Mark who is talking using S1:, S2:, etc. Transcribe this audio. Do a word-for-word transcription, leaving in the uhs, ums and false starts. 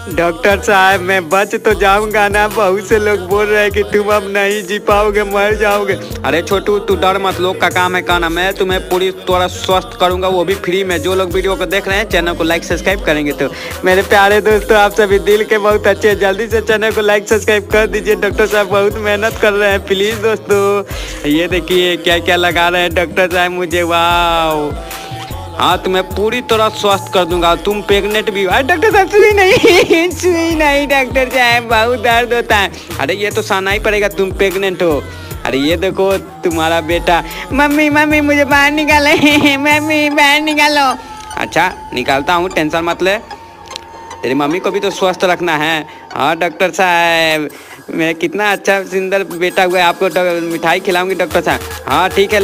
S1: Doctor साहब मैं बच तो जाऊंगा ना, बहुत से लोग बोल रहे हैं कि तुम अब नहीं जी पाओगे, मर जाओगे। अरे छोटू तू डर मत, लोग का काम है कहना, मैं तुम्हें पूरी तरह स्वस्थ करूंगा, वो भी फ्री में। जो लोग वीडियो को देख रहे हैं चैनल को लाइक सब्सक्राइब करेंगे। तो मेरे प्यारे दोस्तों आप सभी दिल के बहुत अच्छे हैं, जल्दी से चैनल को लाइक सब्सक्राइब कर दीजिए। डॉक्टर साहब बहुत मेहनत कर रहे हैं, प्लीज़ दोस्तों। ये देखिए क्या क्या लगा रहे हैं डॉक्टर साहब मुझे, वाह। हाँ तुम्हें पूरी तरह स्वस्थ कर दूंगा, तुम प्रेग्नेंट भी हो। डॉक्टर साहब सुई नहीं सुई नहीं डॉक्टर साहब बहुत दर्द होता है। अरे ये तो सहना ही पड़ेगा, तुम प्रेग्नेंट हो। अरे ये देखो तुम्हारा बेटा। मम्मी मम्मी मुझे बाहर निकाले मम्मी बाहर निकालो। अच्छा निकालता हूँ, टेंशन मत ले, तेरी मम्मी को भी तो स्वस्थ रखना है। हाँ डॉक्टर साहब मैं कितना अच्छा सुंदर बेटा हुआ है, आपको मिठाई खिलाऊंगी डॉक्टर साहब। हाँ ठीक है।